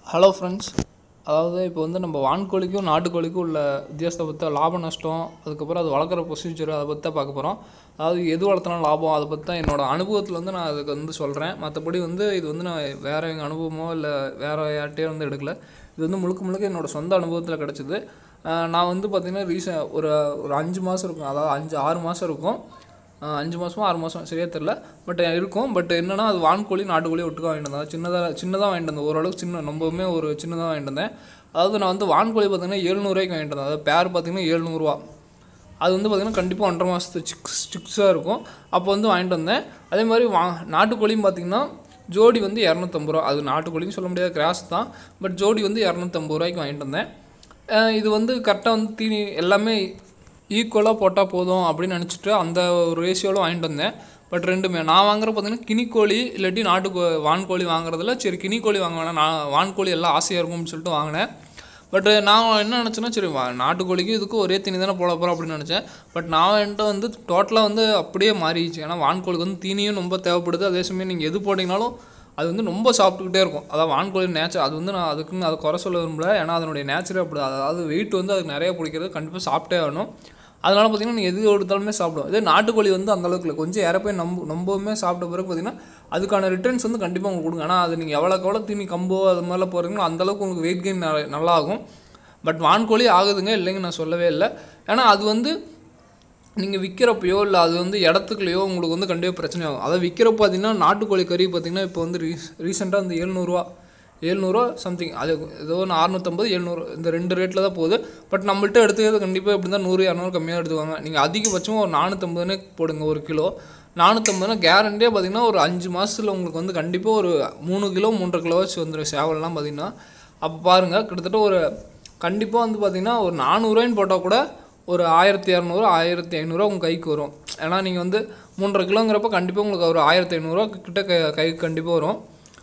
Hello friends. அதாவது இப்போ வந்து நம்ம வான்கோழிக்கும் நாட்டுக்கோழிக்கும் உள்ள வித்தியாசத்தை பற்றி லாப நஷ்டம், அதுக்கப்புறம் அது வளர்க்குற ப்ரொசீஜர் அதை பற்றி தான் பார்க்க போகிறோம். அதாவது எது வளர்த்தனா லாபம் அதை பற்றி தான் என்னோடய அனுபவத்தில் வந்து நான் அதுக்கு வந்து சொல்கிறேன். மற்றபடி வந்து இது வந்து நான் வேறு எங்கள் அனுபவமோ இல்லை வேறு யார்கிட்டையோ வந்து எடுக்கலை. இது வந்து முழுக்க முழுக்க என்னோடய சொந்த அனுபவத்தில் கிடச்சிது. நான் வந்து பார்த்திங்கன்னா ஒரு ஒரு 5 மாதம் இருக்கும், அதாவது 5-6 மாதம் இருக்கும். 5 மாதமோ 6 மாதம் சரியாக தெரில, பட் இருக்கும். பட் என்னென்னா அது வான்கோழி நாட்டுக்கோழி ஒட்டுக்காக வாங்கிட்டு வந்தேன். சின்னதாக வாங்கிட்டு வந்தேன், ஓரளவுக்கு ரொம்பவுமே ஒரு சின்னதாக வாங்கிட்டு வந்தேன். அதாவது நான் வந்து வான்கோழி பார்த்திங்கன்னா 700 வாங்கிட்டு வந்தேன். அதாவது பேர் பார்த்திங்கன்னா 700. அது வந்து பார்த்திங்கன்னா கண்டிப்பாக 1.5 மாதத்து சிக்ஸாக இருக்கும். அப்போ வந்து வாங்கிட்டு வந்தேன். அதே மாதிரி நாட்டுக்கோழியும் பார்த்திங்கன்னா ஜோடி வந்து 250. அது நாட்டுக்கோழின்னு சொல்ல முடியாது, கிராஸ் தான். பட் ஜோடி வந்து 250 வாங்கிட்டு வந்தேன். இது வந்து கரெக்டாக வந்து தீனி எல்லாமே ஈக்குவலாக போட்டால் போதும் அப்படின்னு நினச்சிட்டு அந்த ஒரு ரேஷியோவில் வாங்கிட்டு வந்தேன். பட் ரெண்டுமே நான் வாங்குற பார்த்திங்கன்னா கினிக்கோழி இல்லாட்டி வான்கோழி வாங்குறதுல சரி கினிக்கோழி வாங்க வேணாம், நான் வான்கோழி எல்லாம் ஆசையாக இருக்கும்னு சொல்லிட்டு வாங்கினேன். பட் நான் என்ன நினச்சேன்னா, சரி நாட்டுக்கோழிக்கும் இதுக்கும் ஒரே தீனி தானே போட போகிறோம் அப்படின்னு நினச்சேன். பட் நான் என்கிட்ட வந்து டோட்டலாக வந்து அப்படியே மாறிடுச்சு. ஏன்னா வான்கோழிக்கு வந்து தீனியும் ரொம்ப தேவைப்படுது. அதே சமயம் நீங்கள் எது போட்டிங்கனாலும் அது வந்து ரொம்ப சாப்பிட்டுக்கிட்டே இருக்கும். அதாவது வான்கோழி நேச்சர் அது வந்து நான் அதுக்குன்னு அதை குறை சொல்ல விரும்பல. ஏன்னா அதனுடைய நேச்சரே அப்படி. அதாவது வெயிட் வந்து அதுக்கு நிறையா பிடிக்கிறது, கண்டிப்பாக சாப்பிட்டே ஆகணும். அதனால் பார்த்திங்கன்னா நீங்கள் எது எடுத்தாலுமே சாப்பிடும். இதே நாட்டுக்கோழி வந்து அந்தளவுக்கு இல்லை, கொஞ்சம் இறப்பை ரொம்பவுமே சாப்பிட்ட பிறகு பார்த்திங்கன்னா அதுக்கான ரிட்டர்ன்ஸ் வந்து கண்டிப்பாக உங்களுக்கு கொடுங்க. ஆனால் அது நீங்கள் எவ்வளோ தீனி கம்போ அது மாதிரிலாம் போகிறீங்களோ அந்தளவுக்கு உங்களுக்கு வெயிட் கெயின் நல்லாகும். பட் வான்கோழி ஆகுதுங்க, இல்லைங்க நான் சொல்லவே இல்லை. ஏன்னா அது வந்து நீங்கள் விற்கிறப்பையோ இல்லை அது வந்து இடத்துக்குலையோ உங்களுக்கு வந்து கண்டிப்பாக பிரச்சனை ஆகும். அதை விற்கிறப்ப பார்த்திங்கன்னா நாட்டுக்கோழி கறி பார்த்திங்கன்னா இப்போ வந்து ரீசெண்டாக வந்து 700 சம்திங், அது ஏதோ 650 700 இந்த 2 ரேட்டில் தான் போகுது. பட் நம்மள்ட்ட எடுத்துக்கிறது கண்டிப்பாக எப்படி தான் 100-200 கம்மியாக எடுத்துவாங்க. நீங்கள் அதிகபட்சம் ஒரு 450 போடுங்க ஒரு கிலோ. 450 கேரண்டியாக பார்த்திங்கன்னா ஒரு 5 மாதத்தில் உங்களுக்கு வந்து கண்டிப்பாக ஒரு 3 கிலோ 3.5 கிலோ வச்சு வந்துடும் சேவல்லாம் பார்த்திங்கன்னா. அப்போ பாருங்கள், கிட்டத்தட்ட ஒரு கண்டிப்பாக வந்து பார்த்திங்கன்னா ஒரு 400 போட்டால் கூட ஒரு 1200 1500 உங்கள் கைக்கு வரும். ஏன்னா நீங்கள் வந்து 3.5 கிலோங்கிறப்ப கண்டிப்பாக உங்களுக்கு ஒரு 1500 கிட்ட கைக்கு கண்டிப்பாக வரும்.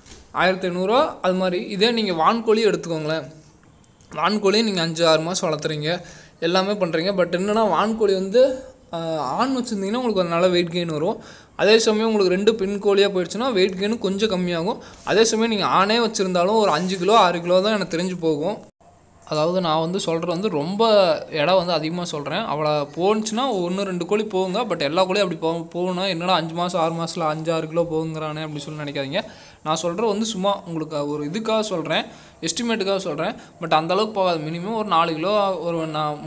1500 அது மாதிரி. இதே நீங்கள் வான்கோழி எடுத்துக்கோங்களேன். வான்கோழி நீங்கள் 5-6 மாதம் வளர்த்துறீங்க, எல்லாமே பண்ணுறீங்க. பட் என்னென்னா வான்கோழி வந்து ஆண் வச்சுருந்தீங்கன்னா உங்களுக்கு ஒரு நல்ல வெயிட் கெயின் வரும். அதே சமயம் உங்களுக்கு 2 பெண் கோழியாக போயிடுச்சுன்னா வெயிட் கெயினும் கொஞ்சம் கம்மியாகும். அதே சமயம் நீங்கள் ஆணே வச்சுருந்தாலும் ஒரு 5 கிலோ 6 கிலோ தான் எனக்கு தெரிஞ்சு போகும். அதாவது நான் வந்து சொல்கிறது வந்து ரொம்ப இடம் வந்து அதிகமாக சொல்கிறேன். அவளை போணுச்சுன்னா 1-2 கோழி போகுங்க. பட் எல்லா கோழியும் அப்படி போகணும். என்னடா 5 மாதம் 6 மாதத்தில் 5-6 கிலோ போகுங்கிறானே அப்படி சொல்லி நினைக்காதீங்க. நான் சொல்கிறது வந்து சும்மா உங்களுக்கு ஒரு இதுக்காக சொல்கிறேன், எஸ்டிமேட்டுக்காக சொல்கிறேன். பட் அந்தளவுக்கு போகாது. மினிமம் ஒரு 4 கிலோ ஒரு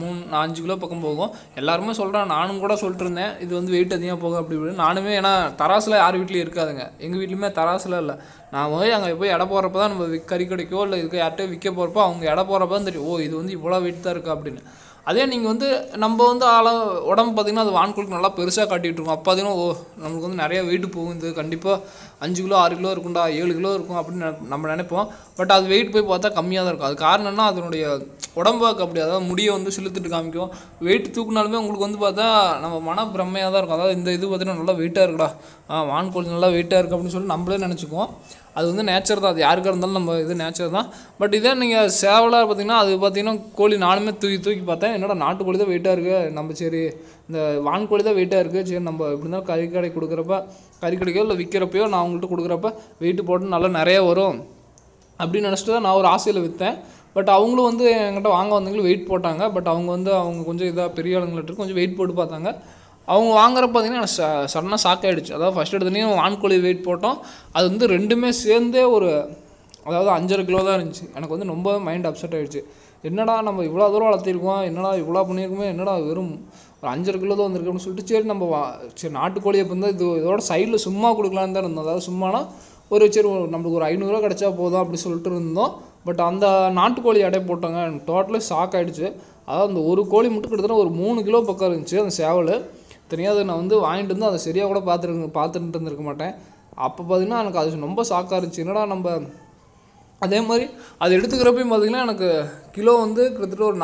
5 கிலோ பக்கம் போகும். எல்லாருமே சொல்கிறேன், நானும் கூட சொல்லிட்டு இருந்தேன் இது வந்து வெயிட் அதிகமாக போகும் அப்படி இப்படின்னு. நானுமே ஏன்னா தராசில் யார் வீட்லேயும் இருக்காதுங்க, எங்கள் வீட்லேயுமே தராசில் இல்லை. நான் அங்கே போய் எடை போகிறப்ப தான் நம்ம கறி கடைக்கோ இல்லை இதுக்கு யார்கிட்ட விற்க போகிறப்போ அவங்க எடை போகிறப்ப தான் தெரியும், ஓ இது வந்து இவ்வளோ வெயிட் தான் இருக்கா அப்படின்னு. அதே நீங்கள் வந்து நம்ம வந்து உடம்பு பார்த்திங்கன்னா அது வான்கோழிக்கு நல்லா பெருசாக காட்டிகிட்டு இருக்கோம். அப்போ பார்த்திங்கன்னா ஓ நம்மளுக்கு வந்து நிறையா வெயிட்டு போகும், இது கண்டிப்பாக 5 கிலோ 6 கிலோ இருக்கும்டா 7 கிலோ இருக்கும் அப்படின்னு நம்ம நினைப்போம். பட் அது வெயிட் போய் பார்த்தா கம்மியாக தான் இருக்கும். அது காரணம் என்ன, அதனுடைய உடம்பாக்கு அப்படி. அதாவது முடியை வந்து சிலுத்துட்டு காமிக்கும். வெயிட் தூக்குனாலுமே உங்களுக்கு வந்து பார்த்தா நம்ம மன பிரம்மையாக தான் இருக்கும். அதாவது இந்த இது பார்த்திங்கன்னா நல்லா வெயிட்டாக இருக்குடா, வான்கோழி நல்லா வெயிட்டாக இருக்குது அப்படின்னு சொல்லி நம்மளே நினச்சிக்குவோம். அது வந்து நேச்சர் தான், அது யாருக்காக இருந்தாலும் நம்ம இது நேச்சர் தான். பட் இதே நீங்கள் சேவலாக பார்த்திங்கன்னா அது பார்த்திங்கன்னா கோழி நானுமே தூக்கி பார்த்தேன், என்னடா நாட்டுக்கோழி தான் வெயிட்டாக இருக்குது, நம்ம சரி இந்த வான்கோழி தான் வெயிட்டாக இருக்குது, சரி நம்ம எப்படி இருந்தாலும் கறி கொடுக்குறப்ப கறி கடைக்கோ இல்லை விற்கிறப்பையோ நான் அவங்கள்ட்ட கொடுக்குறப்ப வெயிட்டு போட்டு நல்லா நிறையா வரும் அப்படின்னு நினச்சிட்டு தான் நான் ஒரு ஆசையில் விற்றேன். பட் அவங்களும் வந்து என்கிட்ட வாங்க வந்தவங்களும் வெயிட் போட்டாங்க. பட் அவங்க கொஞ்சம் இதாக பெரிய ஆளுங்கள்ட்ட கொஞ்சம் வெயிட் போட்டு பார்த்தாங்க. அவங்க வாங்குறப்ப பார்த்திங்கன்னா எனக்கு சடனாக ஷாக் ஆகிடுச்சு. அதாவது ஃபஸ்ட் எடுத்துலேயும் வான்கோழி வெயிட் போட்டோம், அது வந்து ரெண்டுமே சேர்ந்தே அதாவது 5.5 கிலோ தான் இருந்துச்சு. எனக்கு வந்து ரொம்ப மைண்ட் அப்செட் ஆகிடுச்சு. என்னடா நம்ம இவ்வளோ தூரம் வளர்த்திருக்கோம், என்னடா இவ்வளோ பண்ணியிருக்கோமே, என்னடா வெறும் ஒரு 5.5 கிலோ தான் வந்திருக்கு அப்படின்னு சொல்லிட்டு சரி நம்ம சரி நாட்டுக்கோழி அப்போ இருந்தால் இதோட சைடில் சும்மா கொடுக்கலான்னு தான் இருந்தோம். அதாவது சும்மானா சரி நம்மளுக்கு ஒரு 500 கிடச்சா போதும் அப்படி சொல்லிட்டு இருந்தோம். பட் அந்த நாட்டுக்கோழி எடை போட்டாங்க, டோட்டலாக ஷாக் ஆகிடுச்சு. அதாவது அந்த ஒரு கோழி மட்டும் கிட்டத்தட்ட ஒரு 3 கிலோ பக்கம் இருந்துச்சு அந்த சேவல். தெரியாது, நான் வந்து வாங்கிட்டு வந்து அதை சரியாக கூட பார்த்துட்டு இருந்திருக்க மாட்டேன். அப்போ பார்த்திங்கன்னா எனக்கு அது ரொம்ப ஷாக்காக இருந்துச்சு. என்னடா நம்ம அதே மாதிரி அது எடுத்துக்கிறப்பையும் பார்த்திங்கன்னா எனக்கு கிலோ வந்து கிட்டத்தட்ட ஒரு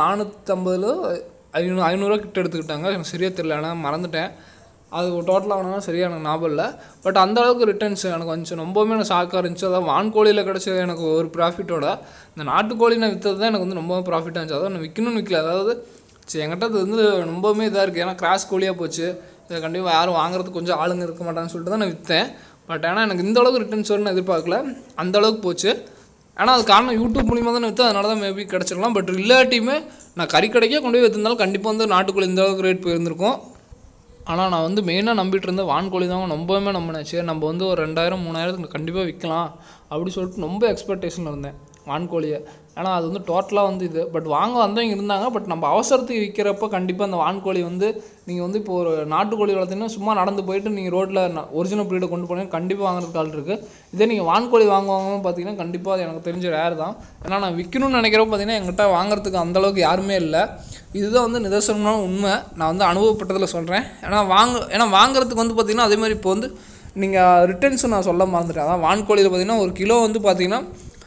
450-500 கிட்ட எடுத்துக்கிட்டாங்க. எனக்கு சரியாக தெரியல, ஆனால் மறந்துட்டேன். அது டோட்டலாக ஆனா சரியாக எனக்கு ஞாபகம் இல்லை. பட் அந்த அளவுக்கு ரிட்டர்ன்ஸ் எனக்கு வந்துச்சு. ரொம்பவுமே எனக்கு ஷாக்காக இருந்துச்சு. அதாவது வான்கோழியில் கிடச்ச எனக்கு ஒரு ப்ராஃபிட்டோட இந்த நாட்டுக்கோழி நான் விற்றது தான் எனக்கு வந்து ரொம்ப ப்ராஃபிட்டாக இருந்துச்சு. அதாவது நான் விற்கணும்னு விற்கல, அதாவது சரி என்கிட்ட அது வந்து ரொம்பவுமே இதாக இருக்குது. ஏன்னா கிராஸ் கோழியாக போச்சு, இதை கண்டிப்பாக யாரும் வாங்குறதுக்கு கொஞ்சம் ஆளுங்க இருக்க மாட்டாங்கன்னு சொல்லிட்டு தான் நான் விற்றேன். பட் ஆனால் எனக்கு இந்த அளவுக்கு ரிட்டர்ன்ஸ் வரும்னு எதிர்பார்க்கல, அந்தளவுக்கு போச்சு. ஆனால் அது காரணம் யூடியூப் மூலிமா தான் விற்று, அதனால தான் மேபி கிடச்சிருக்கலாம். பட் இல்லாட்டியுமே நான் கறிக்கடைக்கே கொண்டு போய் விற்றுருந்தாலும் கண்டிப்பாக வந்து நாட்டுக்கோழி இந்த அளவுக்கு ரேட் போயிருந்திருக்கும். ஆனால் நான் வந்து மெயினாக நம்பிட்டு இருந்தேன் வான்கோழி தான், ரொம்பவுமே நம்பினேன். சரி நம்ம வந்து ஒரு 2000 3000 கண்டிப்பாக விற்கலாம் அப்படி சொல்லிட்டு ரொம்ப எக்ஸ்பெக்டேஷன் இருந்தேன் வான்கோழியை. ஏன்னா அது வந்து டோட்டலாக வந்து இது. பட் வாங்க வந்தவங்க இருந்தாங்க. பட் நம்ம அவசரத்துக்கு விற்கிறப்ப கண்டிப்பாக அந்த வான்கோழி வந்து நீங்கள் வந்து இப்போ ஒரு நாட்டுக்கோழி வளர்த்தீங்கன்னா சும்மா நடந்து போயிட்டு நீங்கள் ரோட்டில் ஒரிஜினல் ப்ரீடை கொண்டு போனீங்கன்னா கண்டிப்பாக வாங்குறதுக்கு ஆள் இருக்குது. இதே நீங்கள் வான்கோழி வாங்குவாங்கன்னு பார்த்தீங்கன்னா கண்டிப்பாக அது எனக்கு தெரிஞ்ச ரேர் தான். ஏன்னா நான் விற்கணும்னு நினைக்கிறப்ப பார்த்தீங்கன்னா என்கிட்ட வாங்குறதுக்கு அந்தளவுக்கு யாருமே இல்லை. இதுதான் வந்து நிதர்சனமான உண்மை. நான் வந்து அனுபவப்பட்டதில் சொல்கிறேன். ஏன்னா வாங்குறதுக்கு வந்து பார்த்திங்கன்னா அதேமாதிரி இப்போ வந்து நீங்கள் ரிட்டர்ன்ஸும் நான் சொல்ல மறந்துட்டேன். அதான் வான்கோழியில் பார்த்திங்கன்னா ஒரு கிலோ வந்து பார்த்திங்கன்னா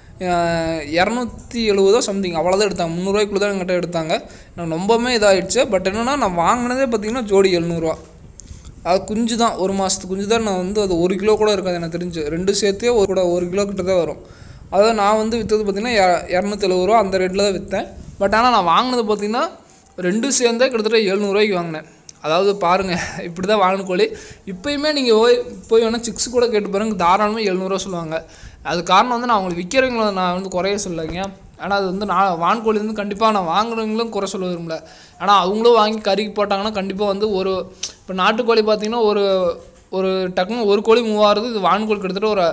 270 சம்திங் அவ்வளோதான் எடுத்தாங்க. 300 தான் என்கிட்ட எடுத்தாங்க. எனக்கு ரொம்பவுமே இதாகிடுச்சு. பட் என்னென்னா நான் வாங்கினதே பார்த்திங்கன்னா ஜோடி 700. அது குஞ்சு தான், 1 மாதத்து குஞ்சு தான். நான் வந்து அது 1 கிலோ கூட இருக்காது எனக்கு தெரிஞ்சு. 2 சேர்த்தே ஒரு கிலோ கிட்ட தான் வரும். அதாவது நான் வந்து விற்றது பார்த்திங்கன்னா 270 அந்த ரேட்டில் தான் விற்றேன். பட் ஆனால் நான் வாங்கினது பார்த்திங்கன்னா 2 சேர்ந்தே கிட்டத்தட்ட 700 வாங்கினேன். அதாவது பாருங்கள், இப்படி தான் வான்கோழி. இப்போயுமே நீங்கள் போய் வேணால் சிக்ஸ் கூட கேட்டு பாருங்க, தாராளமாக 700 சொல்லுவாங்க. அது காரணம் வந்து நான் அவங்களுக்கு விற்கிறவங்கள நான் வந்து குறைய சொல்லலைங்க. ஆனால் அது வந்து நான் வான்கோழி வந்து கண்டிப்பாக நான் வாங்குறவங்களும் குறை சொல்ல விரும்பல. ஆனால் அவங்களும் வாங்கி கறிக்கு போட்டாங்கன்னா கண்டிப்பாக வந்து இப்போ நாட்டுக்கோழி பார்த்திங்கன்னா ஒரு டக்குன்னு ஒரு கோழி மூவ் ஆகுது. இது வான்கோழி கிட்டத்தட்ட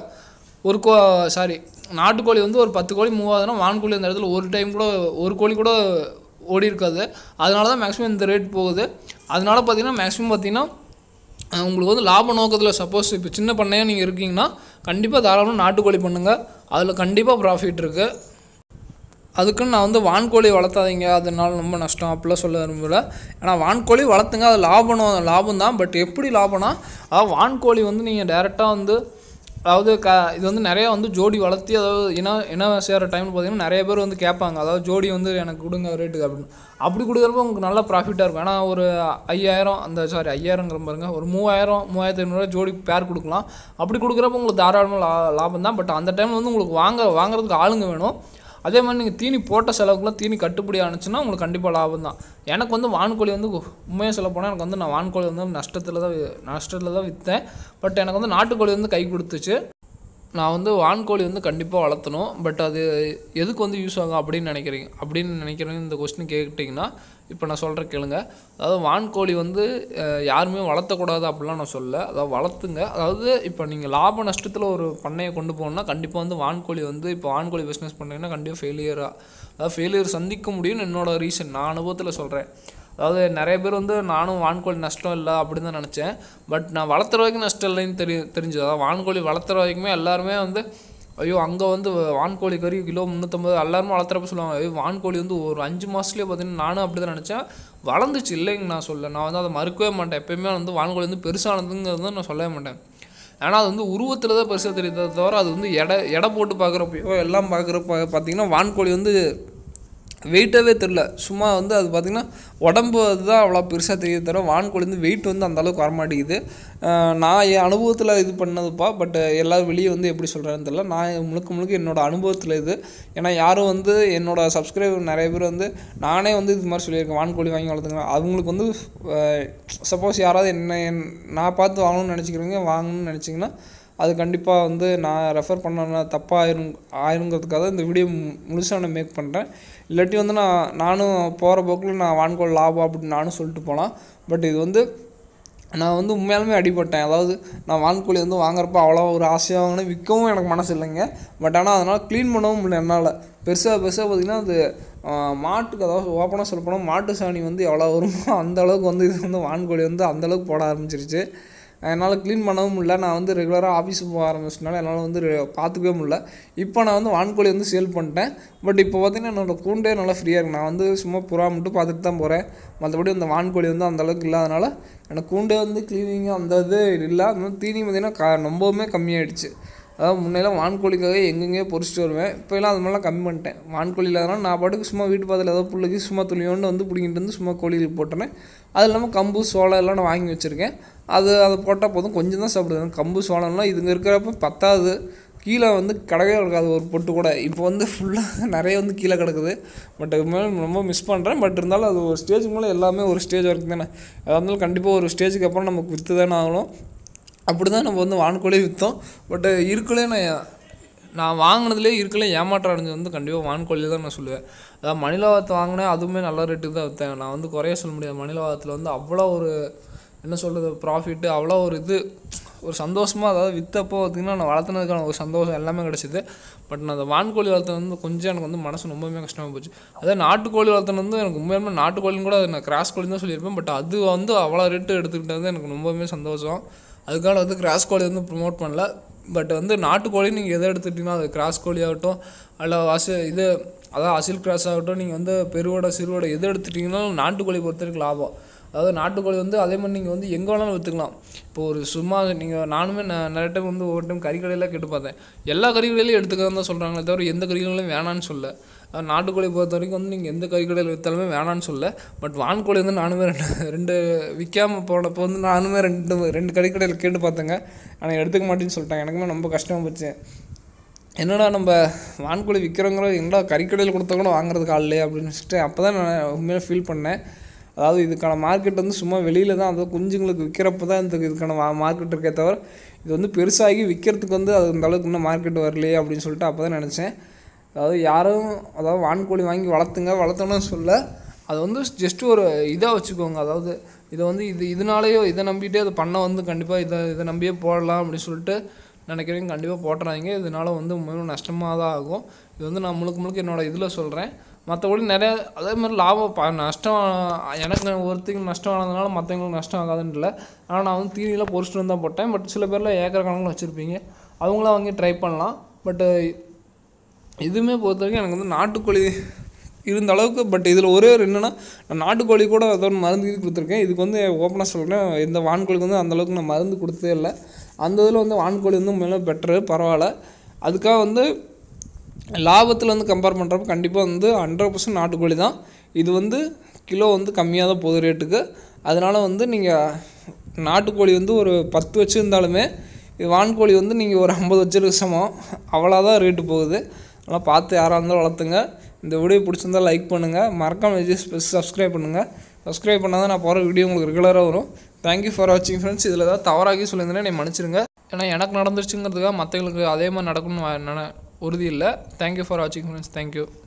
நாட்டுக்கோழி வந்து ஒரு 10 கோழி மூவ் ஆகுதுன்னா வான்கோழி அந்த இடத்துல ஒரு டைம் கூட ஒரு கோழி கூட ஓடி இருக்காது. அதனால தான் மேக்ஸிமம் இந்த ரேட் போகுது. அதனால பார்த்திங்கன்னா மேக்ஸிமம் பார்த்திங்கன்னா உங்களுக்கு வந்து லாப நோக்கத்தில் சப்போஸ் இப்போ சின்ன பண்ணையாக நீங்கள் இருக்கீங்கன்னா கண்டிப்பாக தாராளமாக நாட்டுக்கோழி பண்ணுங்கள். அதில் கண்டிப்பாக ப்ராஃபிட் இருக்குது. அதுக்குன்னு நான் வந்து வான்கோழி வளர்த்தாதீங்க அதனால ரொம்ப நஷ்டம் அப்படிலாம் சொல்ல விரும்பல. ஏன்னா வான்கோழி வளர்த்துங்க, அது லாபம் தான். பட் எப்படி லாபம்னா, அதாவது வான்கோழி வந்து நீங்கள் டேரெக்டாக வந்து அதாவது இது வந்து நிறையா வந்து ஜோடி வளர்த்தி அதாவது இன சேர்கிற டைமில் பார்த்திங்கன்னா நிறைய பேர் வந்து கேட்பாங்க. அதாவது ஜோடி வந்து எனக்கு கொடுங்க ரேட்டுக்கு அப்படின்னு. அப்படி கொடுக்குறப்ப உங்களுக்கு நல்லா ப்ராஃபிட்டாக இருக்கும். ஏன்னா ஒரு 5000ங்கிற பாருங்க, ஒரு 3500 ஜோடி பேர் கொடுக்கலாம். அப்படி கொடுக்குறப்ப உங்களுக்கு தாராளமாக லாபம் தான். பட் அந்த டைமில் வந்து உங்களுக்கு வாங்குறதுக்கு ஆளுங்க வேணும். அதே மாதிரி நீங்கள் தீனி போட்ட செலவுக்குலாம் தீனி கட்டுப்படி ஆனிச்சுன்னா உங்களுக்கு கண்டிப்பாக லாபம் தான். எனக்கு வந்து வான்கோழி வந்து உண்மையாக சொல்ல போனால் எனக்கு வந்து நான் வான்கோழி வந்து நஷ்டத்தில் தான் விற்றேன். பட் எனக்கு வந்து நாட்டுக்கோழி வந்து கை கொடுத்துச்சு. நான் வந்து வான்கோழி வந்து கண்டிப்பாக வளர்த்தணும். பட் அது எதுக்கு வந்து யூஸ் ஆகும் அப்படின்னு நினைக்கிறேன் இந்த கொஸ்டின் கேட்டிங்கன்னா இப்போ நான் சொல்கிறேன் கேளுங்க. அதாவது வான்கோழி வந்து யாருமே வளர்த்தக்கூடாது அப்படிலாம் நான் சொல்ல. அதாவது வளர்த்துங்க. அதாவது இப்போ நீங்கள் லாப நஷ்டத்தில் ஒரு பண்ணையை கொண்டு போகணுன்னா கண்டிப்பாக வந்து வான்கோழி பிஸ்னஸ் பண்ணிங்கன்னா கண்டிப்பாக ஃபெயிலியர் சந்திக்க முடியும்னு என்னோடய ரீசன், நான் அனுபவத்தில் சொல்கிறேன். அதாவது நிறைய பேர் வந்து நானும் வான்கோழி நஷ்டம் இல்லை அப்படின்னு தான் நினச்சேன். பட் நான் வளர்த்துற வரைக்கும் நஷ்டம் இல்லைன்னு தெரிஞ்சது. அதாவது வான்கோழி வளர்த்துற வரைக்குமே எல்லாருமே வந்து ஐயோ அங்கே வந்து வான்கோழி கறி கிலோ 350 எல்லாருமே வளர்த்துறப்ப சொல்லுவாங்க. ஐயோ வான்கோழி வந்து ஒரு 5 மாதத்துலேயே பார்த்தீங்கன்னா நானும் அப்படி தான் நினச்சேன். வளர்ந்துச்சு இல்லைங்க நான் நான் வந்து அதை மறுக்கவே மாட்டேன். எப்போயுமே வந்து வான்கோழி வந்து பெருசானதுங்கிறது நான் சொல்லவே மாட்டேன். ஏன்னா அது வந்து உருவத்தில் தான் பெருசாக தெரியுதே தவிர அது வந்து எடை போட்டு பார்க்குறப்போ எல்லாம் பார்த்திங்கன்னா வான்கோழி வந்து வெயிட்டாகவே தெரில. சும்மா வந்து அது பார்த்திங்கன்னா உடம்பு அதுதான் அவ்வளோ பெருசாக தெரியுது தவிர வான்கோழி வந்து வெயிட் வந்து அந்தளவுக்கு வரமாட்டேங்குது. நான் என் அனுபவத்தில் இது பண்ணதுப்பா. பட் எல்லோரும் வெளியே வந்து எப்படி சொல்கிறான்னு தெரியல. நான் முழுக்க என்னோடய அனுபவத்தில் இது. ஏன்னா யாரும் வந்து என்னோடய சப்ஸ்கிரைபர் நிறைய பேர் வந்து நானே வந்து இது மாதிரி சொல்லியிருக்கேன் வான்கோழி வாங்கி வளர்த்துங்க. அவங்களுக்கு வந்து சப்போஸ் யாராவது நான் பார்த்து வாங்கணும்னு நினச்சிங்கன்னா அது கண்டிப்பாக வந்து நான் ரெஃபர் பண்ண தப்பாக ஆயிருங்கிறதுக்காக இந்த வீடியோ முழுசாக நான் மேக் பண்ணுறேன். இல்லாட்டி வந்து நானும் போகிற போக்கில் நான் வான்கோழி லாபம் அப்படின்னு நானும் சொல்லிட்டு போகலாம். பட் இது வந்து நான் வந்து உண்மையாலுமே அடிபட்டேன். அதாவது நான் வான்கோழி வந்து வாங்குறப்ப அவ்வளோ ஒரு ஆசையாக வாங்கினேன். விற்கவும் எனக்கு மனசு இல்லைங்க. பட் ஆனால் அதனால் க்ளீன் பண்ணவும் முடியல என்னால். பெருசாக பார்த்திங்கன்னா அது மாட்டுக்கு, அதாவது ஓப்பனாக சொல்லப்போனால் மாட்டு சாணி வந்து எவ்வளோ வருமோ அந்தளவுக்கு வந்து இது வந்து வான்கோழி வந்து அந்தளவுக்கு போட ஆரம்பிச்சிருச்சு. என்னால் க்ளீன் பண்ணவும் முடியல. நான் வந்து ரெகுலராக ஆஃபீஸுக்கு போக ஆரம்பிச்சதுனால என்னால் வந்து பார்த்துக்கவே முடியல. இப்போ நான் வந்து வான்கோழி வந்து சேல் பண்ணிட்டேன். பட் இப்போ பார்த்திங்கன்னா என்னோடய கூண்டே நல்லா ஃப்ரீயாக இருக்குது. நான் வந்து சும்மா புறா மட்டும் பார்த்துட்டு தான் போகிறேன். மற்றபடி அந்த வான்கோழி வந்து அந்தளவுக்கு இல்லாதனால எனக்கு கூண்டே வந்து க்ளீனிங்கு அந்த இது இல்லை. அந்த மாதிரி தீனி பார்த்திங்கன்னா ரொம்பவுமே கம்மியாகிடுச்சு. அதாவது முன்னெல்லாம் வான்கோழிக்காக எங்கெங்கேயோ பொறிச்சிட்டு வருவேன். இப்போலாம் அது மாதிரிலாம் கம்மி பண்ணிட்டேன். வான்கோழி இல்லாதனால நான் பாட்டுக்கு சும்மா வீட்டு பக்கத்தில் ஏதோ புள்ளைக்கு சும்மா துளியோண்டு வந்து பிடிங்கிட்டு வந்து சும்மா கோழிகளுக்கு போட்டேன். அது இல்லாமல் கம்பு சோளம் எல்லாம் நான் வாங்கி வச்சுருக்கேன். அதை போட்டால் போதும், கொஞ்சம் தான் சாப்பிடுவேன். கம்பு சோளம்லாம் இதுங்க இருக்கிறப்ப பத்தாது. கீழே வந்து கிடக்கவே கிடக்காது ஒரு பொட்டு கூட. இப்போ வந்து ஃபுல்லாக நிறைய வந்து கீழே கிடக்குது. பட் அது மேலே ரொம்ப மிஸ் பண்ணுறேன். பட் இருந்தாலும் அது ஒரு ஸ்டேஜுக்கு மேலே எல்லாமே ஒரு ஸ்டேஜ் வரைக்கும் தானே. அதாக இருந்தாலும் கண்டிப்பாக ஒரு ஸ்டேஜுக்கு அப்புறம் நமக்கு விற்று தானே ஆகணும். அப்படி தான் நம்ம வந்து வான்கோழி விற்றோம். பட் இருக்கலே நான் வாங்கினதுலேயே இருக்கல ஏமாற்றம் அடைஞ்சது வந்து கண்டிப்பாக வான்கோழி தான் நான் சொல்லுவேன். அதாவது மணிலாவத்தை வாங்கினேன், அதுவுமே நல்ல ரேட்டுக்கு தான் விற்றேன். நான் வந்து குறைய சொல்ல முடியாது. மணிலாவத்தில் வந்து அவ்வளோ ஒரு என்ன சொல்கிறது ப்ராஃபிட்டு, அவ்வளோ ஒரு ஒரு சந்தோஷமாக, அதாவது விற்றப்போ பார்த்திங்கன்னா நான் வளர்த்துனதுக்கான ஒரு சந்தோஷம் எல்லாமே கிடச்சிது. பட் நான் அந்த வான்கோழி வளர்த்தது வந்து கொஞ்சம் எனக்கு வந்து மனசு ரொம்பவுமே கஷ்டமாக போச்சு. அதே நாட்டுக்கோழி வளர்த்தது வந்து எனக்கு உண்மையுமே நாட்டுக்கோழின்னு கூட நான் கிராஸ் கோழி தான் சொல்லியிருப்பேன். பட் அது வந்து அவ்வளோ ரேட்டு எடுத்துக்கிட்டது எனக்கு ரொம்பவுமே சந்தோஷம். அதுக்காக வந்து கிராஸ் கோழி வந்து ப்ரொமோட் பண்ணல. பட் வந்து நாட்டுக்கோழி நீங்கள் எதை எடுத்துக்கிட்டிங்கன்னா அது கிராஸ் கோழி ஆகட்டும், அல்ல அதாவது அசில் கிராஸ் ஆகட்டும், நீங்கள் வந்து பெருவோட சிறுவோட எது எடுத்துட்டிங்கனாலும் நாட்டுக்கோழி பொறுத்த வரைக்கும் லாபம். அதாவது நாட்டுக்கோழி வந்து அதே மாதிரி நீங்கள் வந்து எங்கே வேணாலும் விற்றுக்கலாம். இப்போது ஒரு சும்மா நானுமே நிறைய டைம் வந்து ஒவ்வொரு டைம் கறிக்கடையில் கேட்டு பார்த்தேன். எல்லா கறிக்கடையிலையும் எடுத்துக்கலாம் தான் சொல்கிறாங்களே தவிர எந்த கறிக்கடையிலும் வேணான்னு சொல்ல. நாட்டுக்கோழி பொறுத்த வரைக்கும் வந்து நீங்கள் எந்த கறிக்கடையில் விற்றாலுமே வேணான்னு சொல்ல. பட் வான்கோழி வந்து நானுமே ரெண்டு விற்காமல் போனப்போ வந்து நானுமே ரெண்டு கறிக்கடையில் கேட்டு பார்த்தேங்க. ஆனால் எடுத்துக்க மாட்டேன்னு சொல்லிட்டாங்க. எனக்குமே ரொம்ப கஷ்டமாக போச்சு. என்னடா நம்ம வான்கோழி விற்கிறோங்கிற எங்கடா கறிக்கடையில் கொடுத்தா கூட வாங்குறதுக்கு ஆள் இல்லையே அப்படின்னு சொல்லிட்டு அப்போ தான் நான் உண்மையிலே ஃபீல் பண்ணேன். அதாவது இதுக்கான மார்க்கெட் வந்து சும்மா வெளியில் தான், அதாவது குஞ்சுங்களுக்கு விற்கிறப்ப தான் இதுக்கான மார்க்கெட் இருக்கே தவிர இது வந்து பெருசாகி விற்கிறதுக்கு வந்து அது அந்த அளவுக்கு இன்னும் மார்க்கெட் வரலையே அப்படின்னு சொல்லிட்டு அப்போ தான் நினச்சேன். அதாவது யாரும் வான்கோழி வாங்கி வளர்த்தோன்னு சொல்ல, அது வந்து ஜஸ்ட்டு ஒரு இதாக வச்சுக்கோங்க. அதாவது இதை வந்து இதனாலேயோ இதை நம்பிகிட்டே அது பண்ண வந்து கண்டிப்பாக இதை நம்பியே போடலாம் அப்படின்னு சொல்லிட்டு நினைக்கிறீங்க. கண்டிப்பாக போட்டுறாதீங்க. இதனால் வந்து முழுவதும் நஷ்டமாக தான் ஆகும். இது வந்து நான் முழுக்க என்னோடய இதில் சொல்கிறேன். மற்றபடி நிறையா அதே மாதிரி லாபம் நஷ்டம் எனக்கு ஒருத்தருக்கு நஷ்டம் ஆனதுனால மற்றவங்களுக்கு நஷ்டம் ஆகாதுன்னு இல்லை. ஆனால் நான் வந்து தீனியில் பொறிச்சிட்டு வந்து தான் போட்டேன். பட் சில பேரில் ஏக்கர் கணக்கில் வச்சுருப்பீங்க, அவங்களாம் வாங்கி ட்ரை பண்ணலாம். பட்டு இதுவுமே பொறுத்த வரைக்கும் எனக்கு வந்து நாட்டுக்கோழி இருந்த அளவுக்கு. பட் இதில் ஒரே ஒரு என்னென்னா, நான் நாட்டுக்கோழி கூட ஏதோ ஒரு மருந்து கொடுத்துருக்கேன். இதுக்கு வந்து ஓப்பனாக சொல்கிறேன், இந்த வான்கோழிக்கு வந்து அந்தளவுக்கு நான் மருந்து கொடுத்ததே இல்லை. அந்த இதில் வந்து வான்கோழி வந்து மேலே பெட்டரு, பரவாயில்ல. அதுக்காக வந்து லாபத்தில் வந்து கம்பேர் பண்ணுறப்ப கண்டிப்பாக வந்து 100% நாட்டுக்கோழி தான். இது வந்து கிலோ வந்து கம்மியாக தான் போகுது ரேட்டுக்கு. அதனால் வந்து நீங்கள் நாட்டுக்கோழி வந்து ஒரு 10 வச்சுருந்தாலுமே இது வான்கோழி வந்து நீங்கள் ஒரு 50 வச்சுருக்க சமம். அவ்வளோதான் ரேட்டு போகுது. அதனால் பார்த்து யாராக இருந்தாலும் வளர்த்துங்க. இந்த வீடியோ பிடிச்சிருந்தால் லைக் பண்ணுங்கள், மறக்காமல் சப்ஸ்கிரைப் பண்ணுங்கள். சப்ஸ்கிரைப் பண்ணால் தான் நான் போகிற வீடியோ உங்களுக்கு ரெகுலராக வரும். தேங்க்யூ ஃபார் வாட்சிங் ஃப்ரெண்ட்ஸ். இதில் ஏதாவது தவறாகி சொல்லியிருந்தேன்னா என்னை மன்னிச்சிருங்க. ஏன்னா எனக்கு நடந்துருச்சுங்கிறதுக்காக மற்றவங்களுக்கு அதே மாதிரி நடக்கணும்னு உறுதி இல்லை. தேங்க்யூ ஃபார் வாட்சிங் ஃப்ரெண்ட்ஸ். தேங்க்யூ.